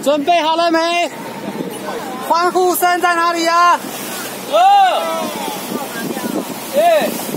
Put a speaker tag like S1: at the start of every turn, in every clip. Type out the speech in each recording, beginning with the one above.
S1: 准备好了没？欢呼声在哪里呀？2、1。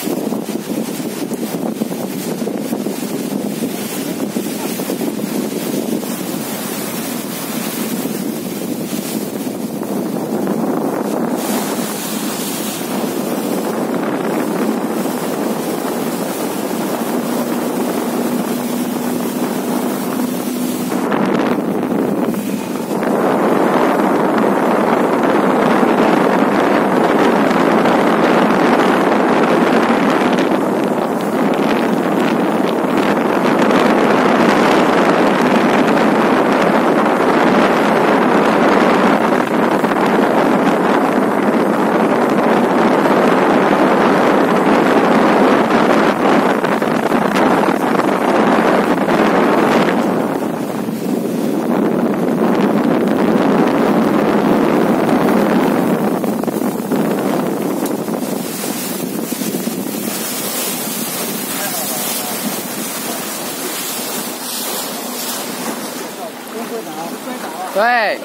S1: 对。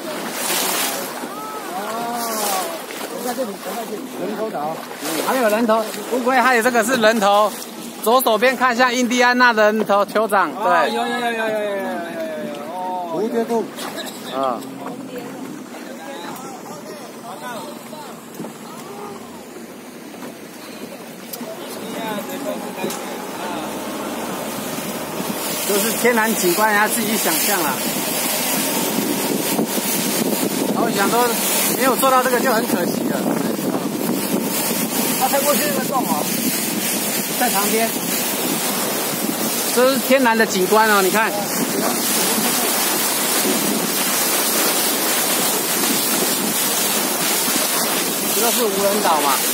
S1: 在这里，人头岛，还有人头，乌龟还有这个是人头，左手边看向印第安纳的人头酋长，对。有。蝴蝶洞。啊。都是天然景观，要自己想象啦。我想说，没有做到这个就很可惜了。他开过去那个洞哦，在旁边，这是天然的景观哦，你看。这个是无人岛嘛。